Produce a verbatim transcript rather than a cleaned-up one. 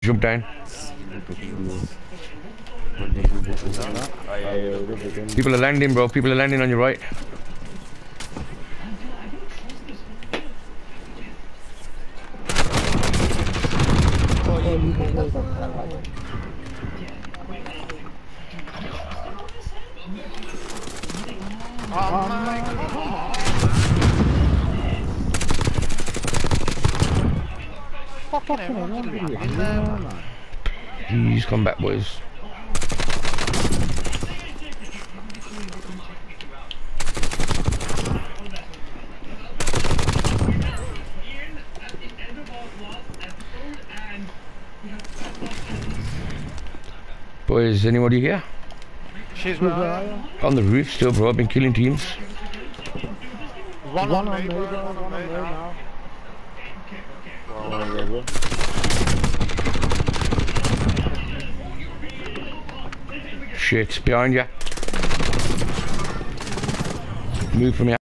Jump down. People are landing, bro. People are landing on your right. Oh my god! Fucking hell, what did we in there, man? Please come back, boys. Boys, anybody here? She's where? On the roof still, bro. I've been killing teams. One, one on me, bro. One on me now. Shit, behind you. Move from here.